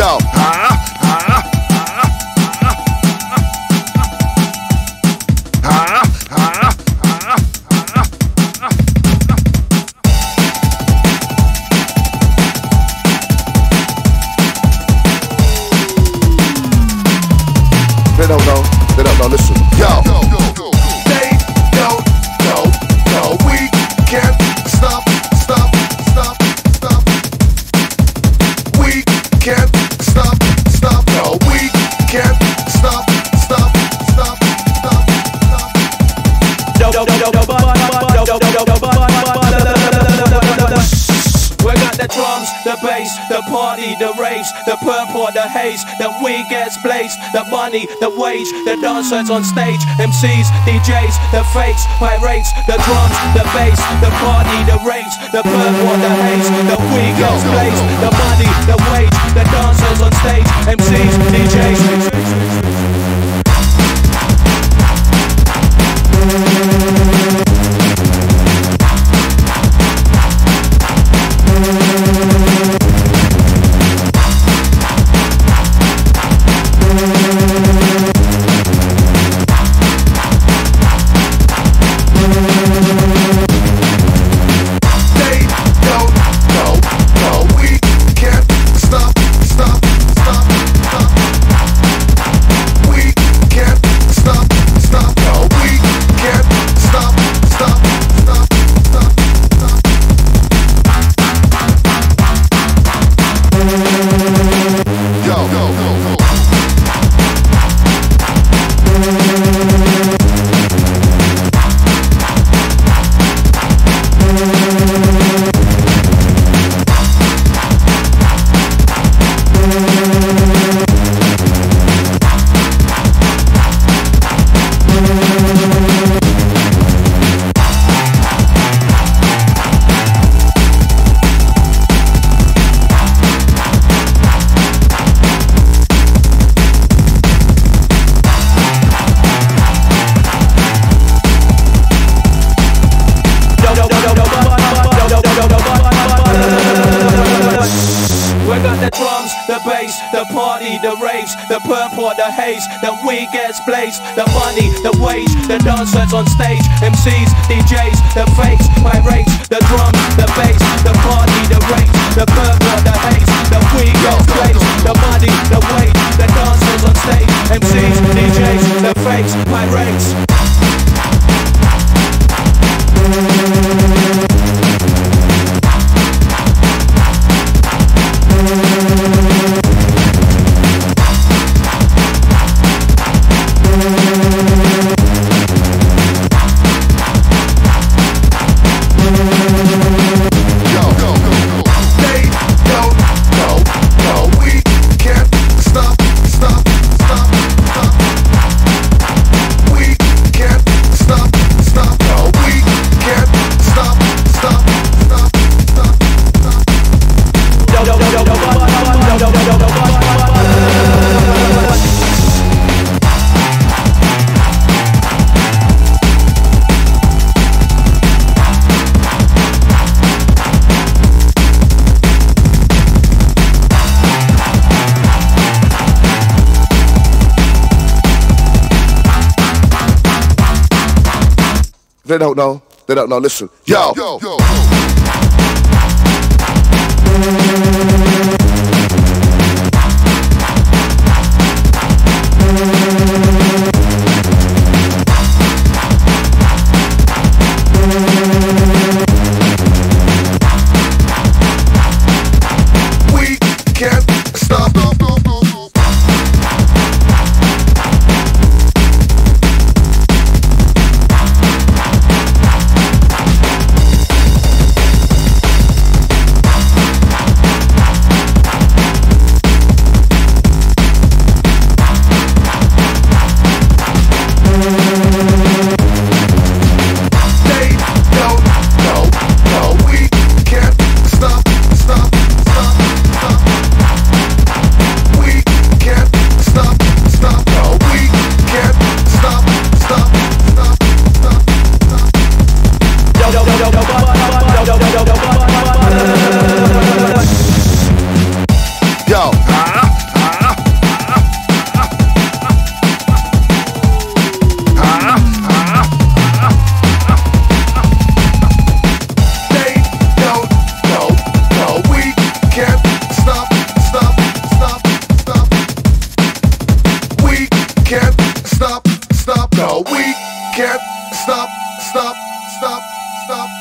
Yo, They don't know, listen. Yo, they don't know, we can't stop. We can't stop, no, we can't stop. We got the drums, the bass, the party, the raves, the purple, the haze, the weed gets blazed, the money, the wage, the dancers on stage, MCs, DJs, the fakes, pirates, the drums, the bass, the party, the raves, the purple, the haze, the weed gets blazed, the money, the wage, the dancers on stage, MCs, DJs. The bass, the party, the raves, the purple, the haze, the weed gets blazed, the money, the wage, the dancers on stage, MCs, DJs, the fakes, pirates, the drums, the bass, the party, the raves, the purple, the haze, the weed gets blazed, the money, the wage, the dancers on stage, MCs, DJs, the fakes, pirates. They don't know, listen. Yo. We can't stop. No, we can't stop, stop, stop, stop.